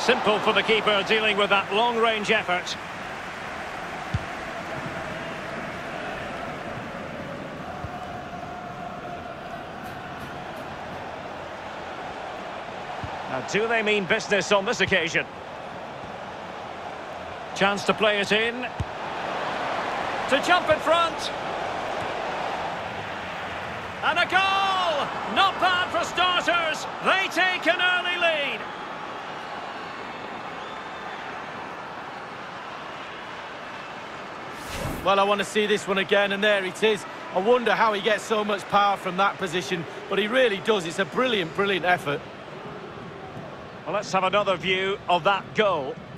Simple for the keeper dealing with that long-range effort. Now, do they mean business on this occasion? Chance to play it in. To jump in front. And a goal! Not bad for starters. They take an early lead. Well, I want to see this one again, and there it is. I wonder how he gets so much power from that position, but he really does. It's a brilliant, brilliant effort. Well, let's have another view of that goal.